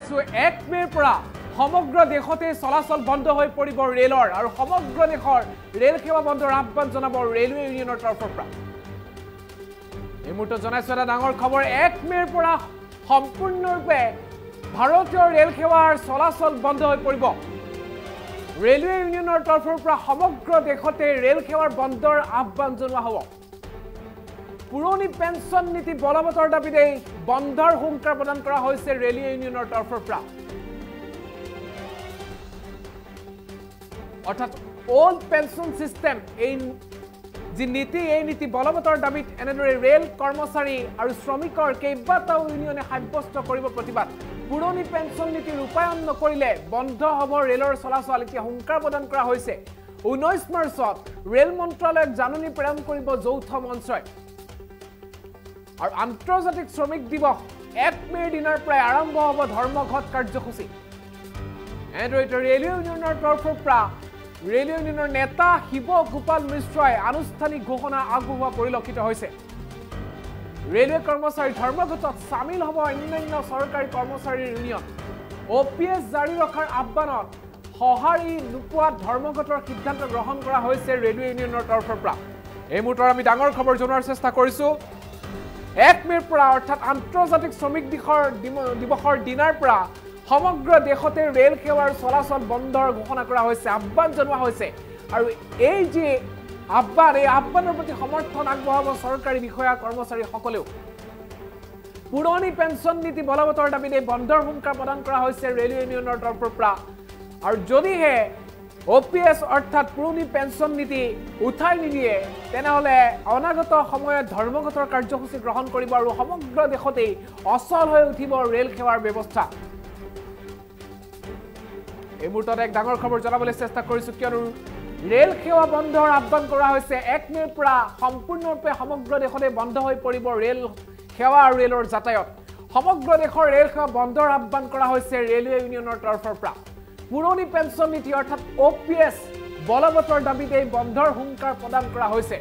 1 মেৰ পৰা সমগ্ৰ দেশতে চলাচল বন্ধ হৈ পৰিব ৰেলৰ আৰু সমগ্ৰ দেশৰ ৰেল সেৱা বন্ধৰ আহ্বান জনাব ৰেলৱে ইউনিয়নৰ তৰফৰ পৰা এই মুহূৰ্তত জনাইছো এটা ডাঙৰ খবৰ 1 মেৰ পৰা সম্পূৰ্ণৰূপে ভাৰতীয় ৰেল সেৱাৰ চলাচল বন্ধ হৈ পৰিব ৰেলৱে ইউনিয়নৰ তৰফৰ পৰা সমগ্ৰ দেশতে ৰেল সেৱাৰ বন্ধৰ আহ্বান জনোৱা হ'ব পুৰণি পেন্সন নীতি বলবতৰ দাবীতে বন্ধৰ হুংকাৰ প্ৰদান কৰা হৈছে ৰেলৱে ইউনিয়নৰ তৰফৰ পৰা অৰ্থাৎ ওল্ড পেন্সন সিস্টেম এই যি নীতি বলবতৰ দাবীত এনেদৰে ৰেল কৰ্মচাৰী আৰু শ্ৰমিকৰ কেইবাটাও ইউনিয়নে সাব্যস্ত কৰিব প্ৰতিবাদ পুৰণি পেন্সন নীতি ৰূপায়ণ নকৰিলে বন্ধ হ'ব ৰেলৰ চলাচল এতিয়া হুংকাৰ প্ৰদান কৰা হৈছে 19 মাৰ্চত ৰেল মন্ত্ৰালয়ক জাননী প্ৰেৰণ কৰিব যৌথ মঞ্চই আৰু আন্তৰ্জাতিক শ্ৰমিক দিৱস 1 মেৰ দিনৰ পৰা আৰম্ভ হ'ব ধৰ্মঘট কাৰ্যসূচী এনেদৰে ৰেলৱে ইউনিয়নৰ তৰফৰ পৰা ৰেলৱে ইউনিয়নৰ নেতা শিৱ গোপাল মিশ্ৰই আনুষ্ঠানিক ঘোষণা আগবঢ়োৱা পৰিলক্ষিত হৈছে ৰেলৱে কৰ্মচাৰী ধৰ্মঘটত সামিল হ'ব অন্যান্য চৰকাৰী কৰ্মচাৰীৰ ইউনিয়ন OPS জাৰি ৰখাৰ আহ্বানত সঁহাৰি নোপোৱাত ধৰ্মঘটৰ সিদ্ধান্ত গ্ৰহণ কৰা হৈছে ৰেলৱে ইউনিয়নৰ তৰফৰ পৰা এই মুহূৰ্তত আমি ডাঙৰ খবৰ জনোৱাৰ চেষ্টা কৰিছো 1 মেৰ পৰা অৰ্থাৎ আন্তৰ্জাতিক শ্ৰমিক দিৱসৰ দিনাৰ পৰা সমগ্ৰ দেশতে ৰেল সেৱাৰ চলাচল বন্ধৰ ঘোষণা কৰা হৈছে আহ্বান জনোৱা হৈছে আৰু এই যে আহ্বানৰ প্ৰতি সমৰ্থন আগবঢ়াব চৰকাৰী বিষয়া কৰ্মচাৰী সকলেও পুৰণি পেন্সন নীতি বলবতৰ দাবীতে বন্ধৰ হুংকাৰ প্ৰদান কৰা হৈছে ৰেলৱে ইউনিয়নৰ তৰফৰ পৰা আৰু যদিহে OPS অৰ্থাৎ পুৰণি পেন্সন নীতি উঠাই নিদিয়ে তেনেহলে অনাগত সময়ত ধৰ্মঘটৰ কাৰ্যসূচী গ্ৰহণ কৰিব আৰু সমগ্ৰ দেশতে অচল হৈ উঠিব ৰেল সেৱাৰ ব্যৱস্থা এই মুহূৰ্তত এক ডাঙৰ খবৰ জনাবলৈ চেষ্টা কৰিছো কিয়নো ৰেল সেৱা বন্ধৰ আহ্বান কৰা হৈছে 1 মেৰ পৰা সম্পূৰ্ণৰূপে সমগ্ৰ দেশতে বন্ধ হৈ পৰিব ৰেল সেৱা আৰু ৰেলৰ যাতায়াত সমগ্ৰ দেশৰ ৰেল সেৱা বন্ধৰ আহ্বান কৰা হৈছে ৰেলৱে ইউনিয়নৰ তৰফৰ পৰা পুৰণি পেন্সন নীতি অৰ্থাৎ OPS বলবতৰ দাবীতে বন্ধৰ হুংকাৰ প্ৰদান কৰা হৈছে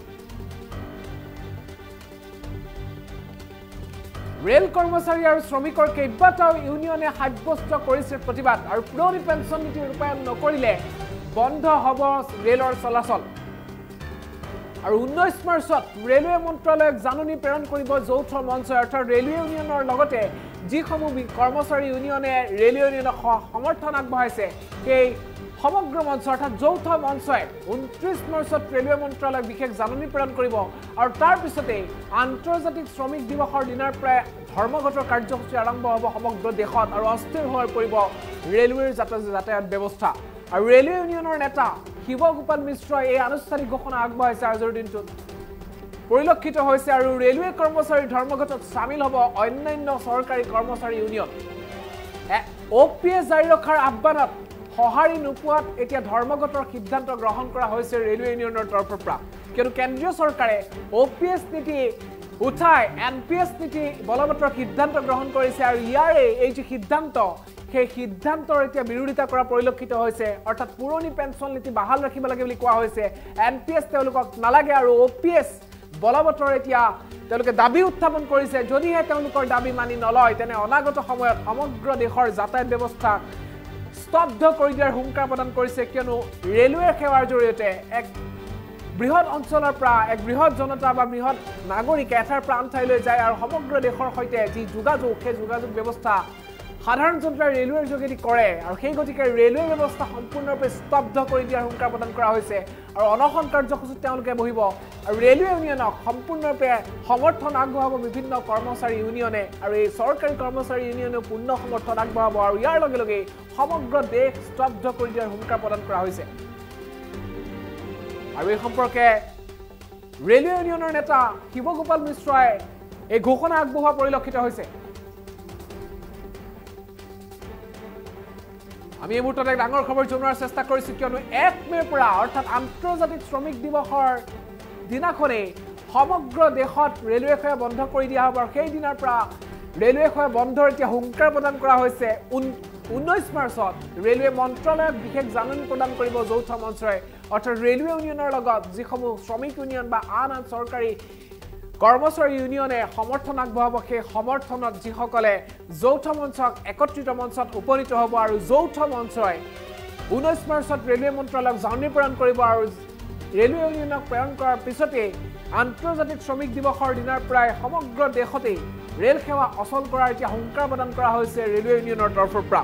ৰেল কৰ্মচাৰী আৰু শ্ৰমিকৰ কেইবাটাও ইউনিয়নে সাব্যস্ত কৰিছে প্ৰতিবাদ আৰু পুৰণি পেন্সন নীতি ৰূপায়ণ নকৰিলে বন্ধ হ'ব ৰেলৰ চলাচল আৰু 19 মাৰ্চত ৰেলৱে মন্ত্ৰালয়ক জাননী প্ৰেৰণ কৰিব যৌথ মঞ্চই অৰ্থাৎ ৰেলৱে ইউনিয়নৰ লগতে যিসমূহ কৰ্মচাৰী ইউনিয়নে ৰেলৱে ইউনিয়নক সমৰ্থন আগবঢ়াইছে সেই সমগ্ৰ মঞ্চ অৰ্থাৎ যৌথ মঞ্চই 29 মাৰ্চত ৰেলৱে মন্ত্ৰালয়ক বিশেষ জাননী প্ৰেৰণ কৰিব আৰু তাৰ পিছতে আন্তৰ্জাতিক শ্ৰমিক দিৱসৰ দিনৰ পৰা ধৰ্মঘটৰ কাৰ্যসূচী আৰম্ভ হ'ব সমগ্ৰ দেশত আৰু অস্থিৰ হৈ পৰিব ৰেলৱেৰ যাতায়াত ব্যৱস্থা আৰু ৰেলৱে ইউনিয়নৰ নেতা শিৱ গোপাল মিশ্ৰই এই আনুষ্ঠানিক ঘোষণা আগবঢ়াইছে আজিৰ দিনটোত পৰিলক্ষিত হৈছে আৰু ৰেলৱে কৰ্মচাৰী ধৰ্মঘটত সামিল হ'ব অন্যান্য চৰকাৰী কৰ্মচাৰী ইউনিয়ন OPS জাৰি ৰখাৰ আহ্বানত সঁহাৰি নোপোৱাত এতিয়া ধৰ্মঘটৰ সিদ্ধান্ত গ্ৰহণ কৰা হৈছে ৰেলৱে ইউনিয়নৰ তৰফৰ পৰা কিয়নো কেন্দ্ৰীয় চৰকাৰে OPS নীতি উঠাই NPS নীতি বলবতৰ সিদ্ধান্ত গ্ৰহণ কৰিছে আৰু ইয়াৰে এই যে সিদ্ধান্ত সেই সিদ্ধান্তৰ এতিয়া বিৰোধিতা কৰা পৰিলক্ষিত হৈছে অৰ্থাৎ পুৰণি পেন্সন নীতি বাহাল ৰাখিব লাগে বুলি কোৱা হৈছে NPS তেওঁলোকক নালাগে আৰু OPS বলবতৰ এতিয়া তেওঁলোকে দাবী উত্থাপন কৰিছে যদিহে তেওঁলোকৰ দাবী মানি নলয় তেনে অনাগত সময়ত সমগ্ৰ দেশৰ যাতায়াত ব্যৱস্থা স্তব্ধ কৰি দিয়াৰ হুংকাৰ প্ৰদান কৰিছে কিয়নো ৰেলৱে সেৱাৰ জৰিয়তে এক বৃহৎ অঞ্চলৰ পৰা এক বৃহৎ জনতা বা বৃহৎ নাগৰিক এঠাইৰ পৰা আন ঠাইলৈ যায় আৰু সমগ্ৰ দেশৰ সৈতে যি যোগাযোগ সেই যোগাযোগ ব্যৱস্থা সাধাৰণ জনতাই ৰেলৱেৰ যোগেদি কৰে আৰু সেই গতিকে ৰেলৱে ব্যৱস্থা সম্পূৰ্ণৰূপে স্তব্ধ কৰি দিয়াৰ হুংকাৰ প্ৰদান কৰা হৈছে আৰু অনশন কাৰ্যসূচীত তেওঁলোকে বহিব আৰু ৰেলৱে ইউনিয়নক সম্পূৰ্ণৰূপে সমৰ্থন আগবঢ়াব বিভিন্ন কৰ্মচাৰী ইউনিয়নে আৰু এই চৰকাৰী কৰ্মচাৰী ইউনিয়নেও পূৰ্ণ সমৰ্থন আগবঢ়াব আৰু ইয়াৰ লগে লগে সমগ্ৰ দেশ স্তব্ধ কৰি দিয়াৰ হুংকাৰ প্ৰদান কৰা হৈছে আৰু এই সম্পৰ্কে ৰেলৱে ইউনিয়নৰ নেতা শিৱ গোপাল মিশ্ৰই এই ঘোষণা আগবঢ়োৱা পৰিলক্ষিত হৈছে আমি এই মুহূৰ্তত এক ডাঙৰ খবৰ জনোৱাৰ চেষ্টা কৰিছো কিয়নো 1 মেৰ পৰা অৰ্থাৎ আন্তৰ্জাতিক শ্ৰমিক দিৱসৰ দিনাখনে সমগ্ৰ দেশত ৰেলৱে সেৱা বন্ধ কৰি দিয়া হ'ব আৰু সেই দিনৰ পৰা ৰেলৱে সেৱা বন্ধৰ এতিয়া হুংকাৰ প্ৰদান কৰা হৈছে 19 মাৰ্চত ৰেলৱে মন্ত্ৰালয়ক বিশেষ জাননী প্ৰদান কৰিব যৌথ মঞ্চই অৰ্থাৎ ৰেলৱে ইউনিয়নৰ লগত যিসমূহ শ্ৰমিক ইউনিয়ন বা আন চৰকাৰী কৰ্মচাৰী ইউনিয়নে সমৰ্থন আগবঢ়াব সেই সমৰ্থনত যিসকলে যৌথ মঞ্চক একত্ৰিত মঞ্চত উপনীত হ'ব আৰু যৌথ মঞ্চই 19 মাৰ্চত ৰেলৱে মন্ত্ৰালয়ক জাননী প্ৰেৰণ কৰিব আৰু ৰেলৱে ইউনিয়নক প্ৰেৰণ কৰাৰ পিছতে আন্তৰ্জাতিক শ্ৰমিক দিৱসৰ দিনাৰ প্ৰায় সমগ্ৰ দেশতে ৰেল সেৱা অচল কৰাৰ এতিয়া হুংকাৰ প্ৰদান কৰা হৈছে ৰেলৱে ইউনিয়নৰ তৰফৰ পৰা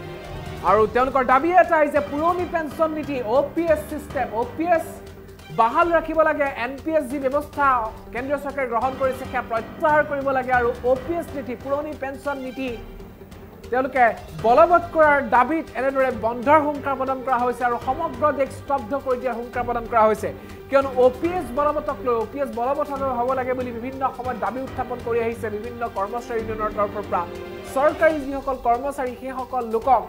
আৰু তেওঁলোকৰ দাবী এটাই যে পুৰণি পেঞ্চন নীতি OPS সিস্টেম OPS বাহাল ৰাখিব লাগে NPS যি ব্যৱস্থা কেন্দ্ৰীয় চৰকাৰে গ্ৰহণ কৰিছে সেয়া প্ৰত্যাহাৰ কৰিব লাগে আৰু OPS নীতি পুৰণি পেঞ্চন নীতি তেওঁলোকে বলবৎ কৰাৰ দাবীত এনেদৰে বন্ধৰ হুংকাৰ প্ৰদান কৰা হৈছে আৰু সমগ্ৰ দেশ স্তব্ধ কৰি দিয়াৰ হুংকাৰ প্ৰদান কৰা হৈছে কিয়নো OPS বলবৎক লৈ OPS বলবৎ হ'ব লাগে বুলি বিভিন্ন সময়ত দাবী উত্থাপন কৰি আহিছে বিভিন্ন কৰ্মচাৰী ইউনিয়নৰ তৰফৰ পৰা চৰকাৰী যিসকল কৰ্মচাৰী সেইসকল লোকক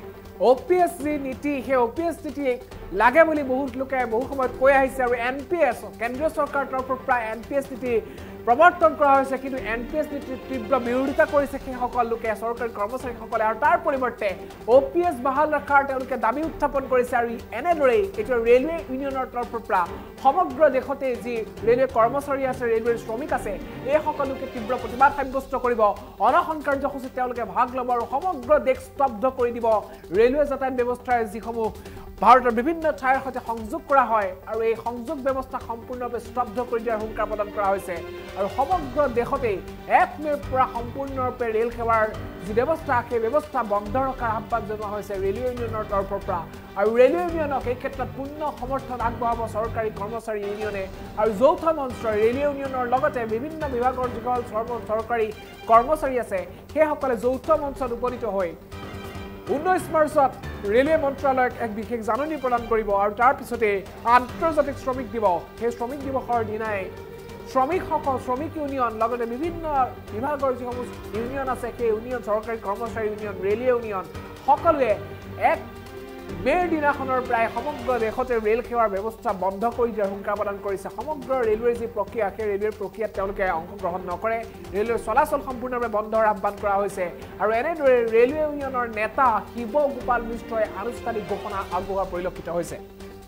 OPS নীতি সেই OPS নীতি লাগে বুলি বহুত লোকে বহু সময়ত কৈ আহিছে আৰু NPS কেন্দ্ৰীয় চৰকাৰৰ তৰফৰ পৰা NPS নীতি প্ৰৱৰ্তন কৰা হৈছে কিন্তু NPS নীতিৰ তীব্ৰ বিৰোধিতা কৰিছে সেইসকল লোকে চৰকাৰী কৰ্মচাৰীসকলে আৰু তাৰ পৰিৱৰ্তে OPS বাহাল ৰখাৰ তেওঁলোকে দাবী উত্থাপন কৰিছে আৰু এনেদৰেই এইটো ৰেলৱে ইউনিয়নৰ তৰফৰ পৰা সমগ্ৰ দেশতে যি ৰেলৱে কৰ্মচাৰী আছে ৰেলৱেৰ শ্ৰমিক আছে এই সকলোকে তীব্ৰ প্ৰতিবাদ সাব্যস্ত কৰিব অনশন কাৰ্যসূচীত তেওঁলোকে ভাগ ল'ব আৰু সমগ্ৰ দেশ স্তব্ধ কৰি দিব ৰেলৱে যাতায়াত ব্যৱস্থাৰ যিসমূহ ভাৰতৰ বিভিন্ন ঠাইৰ সৈতে সংযোগ কৰা হয় আৰু এই সংযোগ ব্যৱস্থা সম্পূৰ্ণৰূপে স্তব্ধ কৰি দিয়াৰ হুংকাৰ প্ৰদান কৰা হৈছে আৰু সমগ্ৰ দেশতে 1 মেৰ পৰা সম্পূৰ্ণৰূপে ৰেল সেৱাৰ যি ব্যৱস্থা সেই ব্যৱস্থা বন্ধ ৰখাৰ আহ্বান জনোৱা হৈছে ৰেলৱে ইউনিয়নৰ তৰফৰ পৰা আৰু ৰেলৱে ইউনিয়নক এই ক্ষেত্ৰত পূৰ্ণ সমৰ্থন আগবঢ়াব চৰকাৰী কৰ্মচাৰী ইউনিয়নে আৰু যৌথ মঞ্চই ৰেলৱে ইউনিয়নৰ লগতে বিভিন্ন বিভাগৰ যিসকল চৰকাৰী কৰ্মচাৰী আছে সেইসকলে যৌথ মঞ্চত উপনীত হৈ 19 মাৰ্চত ৰেলৱে মন্ত্ৰালয়ক এক বিশেষ জাননী প্ৰদান কৰিব আৰু তাৰ পিছতে আন্তৰ্জাতিক শ্ৰমিক দিৱস সেই শ্ৰমিক দিৱসৰ দিনাই শ্ৰমিক ইউনিয়ন লগতে বিভিন্ন বিভাগৰ যিসমূহ ইউনিয়ন আছে সেই ইউনিয়ন চৰকাৰী কৰ্মচাৰী ইউনিয়ন ৰেলৱে ইউনিয়ন সকলোৱে 1 মেৰ দিনাখনৰ প্ৰায় সমগ্ৰ দেশতে ৰেল সেৱাৰ ব্যৱস্থা বন্ধ কৰি দিয়াৰ হুংকাৰ প্ৰদান কৰিছে সমগ্ৰ ৰেলৱেৰ যি প্ৰক্ৰিয়া সেই ৰেলৱেৰ প্ৰক্ৰিয়াত তেওঁলোকে অংশগ্ৰহণ নকৰে ৰেলৱেৰ চলাচল সম্পূৰ্ণৰূপে বন্ধৰ আহ্বান কৰা হৈছে আৰু এনেদৰে ৰেলৱে ইউনিয়নৰ নেতা শিৱ গোপাল মিশ্ৰই আনুষ্ঠানিক ঘোষণা আগবঢ়োৱা পৰিলক্ষিত হৈছে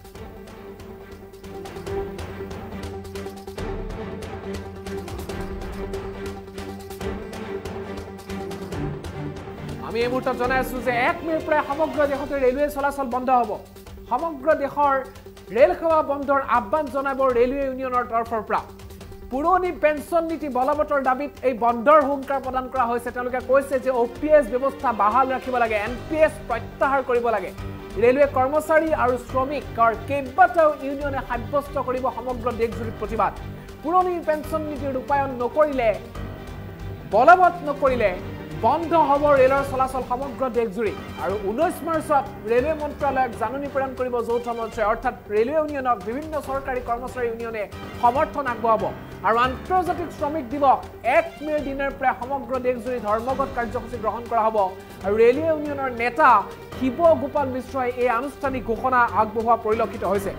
আমি এই মুহূৰ্তত জনাই আছো যে 1 মেৰ পৰা সমগ্ৰ দেশতে ৰেলৱে চলাচল বন্ধ হ'ব সমগ্ৰ দেশৰ ৰেল সেৱা বন্ধৰ আহ্বান জনাব ৰেলৱে ইউনিয়নৰ তৰফৰ পৰা পুৰণি পেঞ্চন নীতি বলবৎৰ দাবীত এই বন্ধৰ হুংকাৰ প্ৰদান কৰা হৈছে তেওঁলোকে কৈছে যে OPS ব্যৱস্থা বাহাল ৰাখিব লাগে NPS প্ৰত্যাহাৰ কৰিব লাগে ৰেলৱে কৰ্মচাৰী আৰু শ্ৰমিকৰ কেইবাটাও ইউনিয়নে সাব্যস্ত কৰিব সমগ্ৰ দেশজুৰি প্ৰতিবাদ পুৰণি পেঞ্চন নীতিৰ ৰূপায়ণ নকৰিলে বলবৎ নকৰিলে বন্ধ হ'ব ৰেলৰ চলাচল সমগ্ৰ দেশজুৰি আৰু 19 মাৰ্চত ৰেলৱে মন্ত্ৰালয়ক জাননী প্ৰেৰণ কৰিব যৌথ মঞ্চই অৰ্থাৎ ৰেলৱে ইউনিয়নক বিভিন্ন চৰকাৰী কৰ্মচাৰী ইউনিয়নে সমৰ্থন আগবঢ়াব আৰু আন্তৰ্জাতিক শ্ৰমিক দিৱস 1 মেৰ দিনৰ পৰা সমগ্ৰ দেশজুৰি ধৰ্মঘট কাৰ্যসূচী গ্ৰহণ কৰা হ'ব আৰু ৰেলৱে ইউনিয়নৰ নেতা শিৱ গোপাল মিশ্ৰই এই আনুষ্ঠানিক ঘোষণা আগবঢ়োৱা পৰিলক্ষিত হৈছে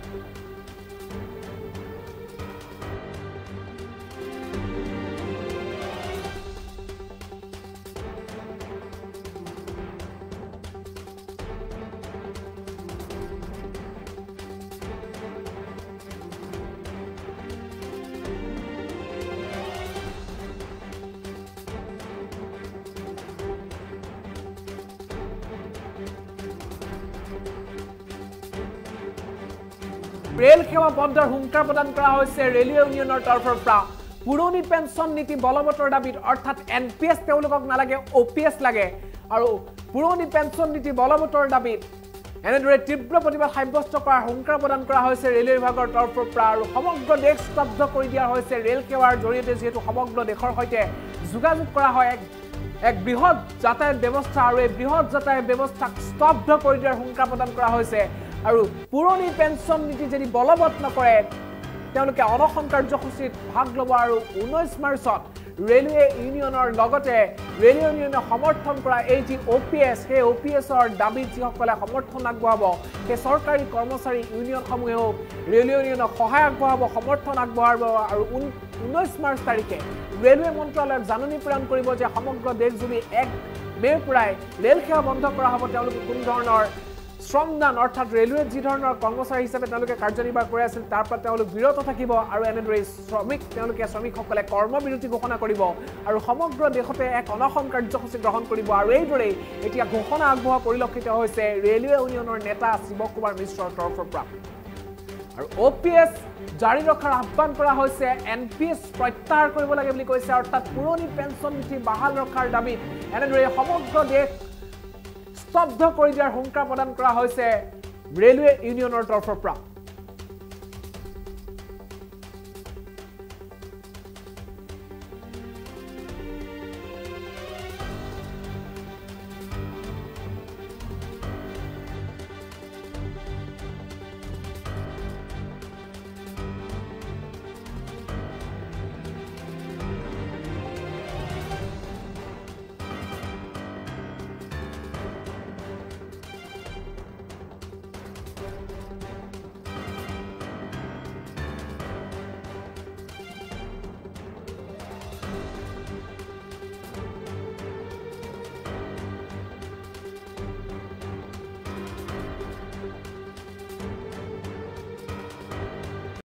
ৰেল সেৱা বন্ধৰ হুংকাৰ প্ৰদান কৰা হৈছে ৰেলৱে ইউনিয়নৰ তৰফৰ পৰা পুৰণি পেঞ্চন নীতি বলবৎৰ দাবীত অৰ্থাৎ NPS তেওঁলোকক নালাগে OPS লাগে আৰু পুৰণি পেঞ্চন নীতি বলবৎৰ দাবীত এনেদৰে তীব্ৰ প্ৰতিবাদ সাব্যস্ত কৰাৰ হুংকাৰ প্ৰদান কৰা হৈছে ৰেলৱে বিভাগৰ তৰফৰ পৰা আৰু সমগ্ৰ দেশ স্তব্ধ কৰি দিয়া হৈছে ৰেল সেৱাৰ জৰিয়তে যিহেতু সমগ্ৰ দেশৰ সৈতে যোগাযোগ কৰা হয় এক বৃহৎ যাতায়াত ব্যৱস্থা আৰু এই বৃহৎ যাতায়াত ব্যৱস্থাক স্তব্ধ কৰি দিয়াৰ হুংকাৰ প্ৰদান কৰা হৈছে আৰু পুৰণি পেঞ্চন নীতি যদি বলবৎ নকৰে তেওঁলোকে অনশন কাৰ্যসূচীত ভাগ ল'ব আৰু 19 মাৰ্চত ৰেলৱে ইউনিয়নৰ লগতে ৰেলৱে ইউনিয়নে সমৰ্থন কৰা এই যি OPS সেই OPSৰ দাবীত যিসকলে সমৰ্থন আগবঢ়াব সেই চৰকাৰী কৰ্মচাৰী ইউনিয়নসমূহেও ৰেলৱে ইউনিয়নক সহায় আগবঢ়াব সমৰ্থন আগবঢ়াব আৰু 19 মাৰ্চ তাৰিখে ৰেলৱে মন্ত্ৰালয়ক জাননী প্ৰেৰণ কৰিব যে সমগ্ৰ দেশজুৰি 1 মেৰ পৰাই ৰেল সেৱা বন্ধ কৰা হ'ব তেওঁলোকে কোনো ধৰণৰ শ্ৰমদান অৰ্থাৎ ৰেলৱে যি ধৰণৰ কৰ্মচাৰী হিচাপে তেওঁলোকে কাৰ্যনিৰ্বাহ কৰি আছিল তাৰ পৰা তেওঁলোক বিৰত থাকিব আৰু এনেদৰে শ্ৰমিকসকলে কৰ্মবিৰতি ঘোষণা কৰিব আৰু সমগ্ৰ দেশতে এক অনশন কাৰ্যসূচী গ্ৰহণ কৰিব আৰু এইদৰে এতিয়া ঘোষণা আগবঢ়োৱা পৰিলক্ষিত হৈছে ৰেলৱে ইউনিয়নৰ নেতা শিৱ কুমাৰ মিশ্ৰৰ তৰফৰ পৰা আৰু OPS জাৰি ৰখাৰ আহ্বান কৰা হৈছে NPS প্ৰত্যাহাৰ কৰিব লাগে বুলি কৈছে অৰ্থাৎ পুৰণি পেঞ্চন নীতি বাহাল ৰখাৰ দাবীত এনেদৰে সমগ্ৰ দেশ স্তব্ধ কৰি দিয়াৰ হুংকাৰ প্ৰদান কৰা হৈছে ৰেলৱে ইউনিয়নৰ তৰফৰ পৰা